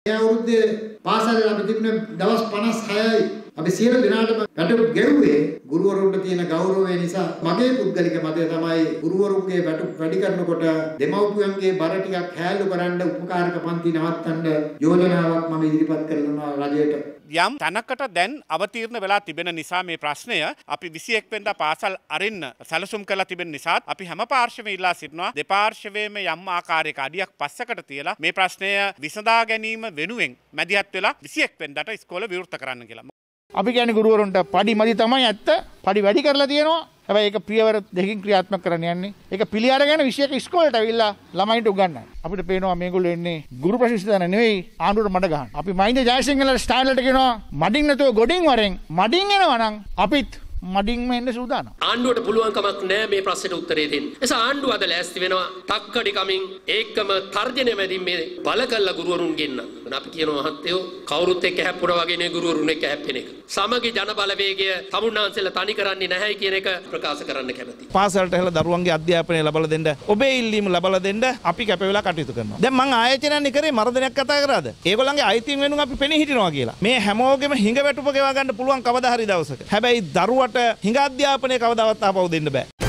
අවුරුද්දේ පාසල් අපි තිබුණේ දවස් 56යි. අපි සියලු දෙනාටම වැටුප් ගෙව්වේ ගුරුවරුන්ට තියෙන ගෞරවය නිසා. මගේ පුද්ගලික මතය තමයි ගුරුවරුන්ගේ වැටුප් වැඩි කරනකොට දෙමව්පියන්ගේ බර ටිකක් හැල්ලු කරන්න උපකාරක පන්ති නවත්තන්න යෝජනාවක් මම ඉදිරිපත් කරනවා රජයට. යම් තැනකට දැන් අවතීර්ණ වෙලා තිබෙන නිසා මේ ප්‍රශ්නය අපි 21 වෙනිදා පාසල් අරින්න සැලසුම් කරලා තිබෙන නිසා අපි හැම පාර්ශවයෙන්ම ඉල්ලා සිටිනවා දෙපාර්ශවයේම යම් ආකාරයක අඩියක් පස්සකට තියලා මේ ප්‍රශ්නය විසඳා ගැනීම වෙනුවෙන් මැදිහත් වෙලා 21 වෙනිදාට ඉස්කෝල විවෘත කරන්න කියලා. අපි කියන්නේ ගුරුවරුන්ට පඩි මදි තමයි ඇත්ත. පඩි වැඩි කරලා තියෙනවා. හැබැයි ඒක පියවර දෙකකින් ක්‍රියාත්මක කරන්න යන්නේ. ඒක පිළි අරගෙන විශේෂ ඉස්කෝලේට ඇවිල්ලා ළමයින්ට උගන්වන්න. අපිට පේනවා මේගොල්ලෝ එන්නේ ගුරු ප්‍රශිෂ්ඨ නෙවෙයි ආණ්ඩුවට මඩ ගන්න. අපි මහින්ද ජයසිංහල ස්ටයිල්ලට කියනවා මඩින් නැතුව ගොඩින් වරෙන් මඩින් එනවා නම් අපිත් මඩින්ම එන්න සූදානම්. ආණ්ඩුවට පුළුවන් කමක් නැහැ මේ ප්‍රශ්නෙට උත්තරේ දෙන්න. එසා ආණ්ඩුව අද ලෑස්ති වෙනවා තක්කඩි කමින් ඒකම තර්ජනය මැදින් මේ බල කළා ගුරුවරුන් ගෙන්න. අපි කියනවා මහත්තයෝ කවුරුත් එක්ක හැප්පුණා වගේ නේ ගුරුවරුන් එක්ක හැප්පෙන එක. සමගි ජන බලවේගය තමුන්නාන්සෙලා තනි කරන්නේ නැහැ කියන එක ප්‍රකාශ කරන්න කැමතියි. පාසලට හැලා දරුවන්ගේ අධ්‍යාපනය ලබා දෙන්න ඔබේ ඉල්ලීම ලබා දෙන්න අපි කැප වෙලා කටයුතු කරනවා. දැන් මං ආයතනයන් කරේ මරදනයක් කතා කරාද? ඒගොල්ලන්ගේ අයිතීන් වෙනුවෙන් අපි පෙනී හිටිනවා කියලා. මේ හැමෝගෙම හිඟ වැටුප ගෙවා ගන්න පුළුවන් කවදා හරි දවසක. හැබැයි දරුවට හිඟ අධ්‍යාපනය කවදාවත් ආපහු දෙන්න බෑ.